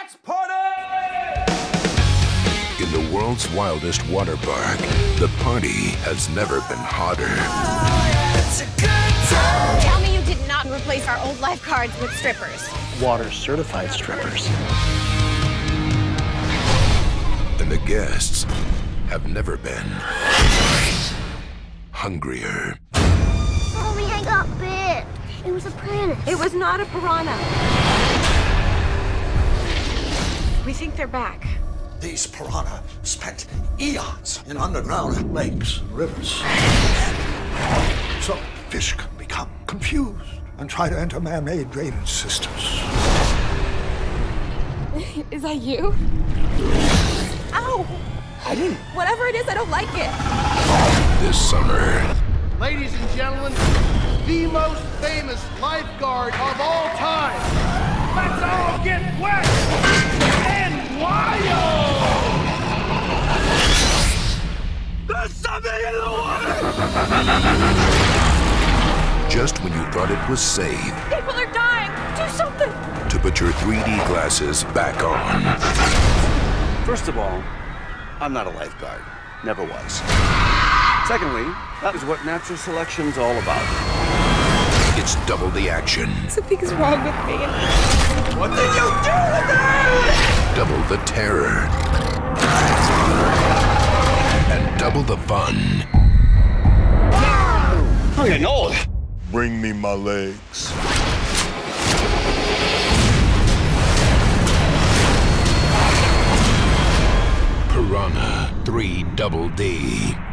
Let's party! In the world's wildest water park, the party has never been hotter. It's a good time. Tell me you did not replace our old lifeguards with strippers. Water-certified strippers. And the guests have never been hungrier. Mommy, I got bit. It was a piranha. It was not a piranha. We think they're back. These piranha spent eons in underground lakes and rivers. So fish can become confused and try to enter man-made drainage systems. Is that you? Ow! I didn't. Whatever it is, I don't like it. This summer, Ladies and gentlemen, the most famous lifeguard of all time. Let's all get wet and wild! There's something in the water! just when you thought it was safe People are dying. Do something. to put your 3D glasses back on, First of all, I'm not a lifeguard. Never was. Secondly, that is what natural selection's all about. it's double the action, Something's wrong with me. What did you do to them? double the terror, and double the fun. I'm getting old. Bring me my legs. Piranha 3DD.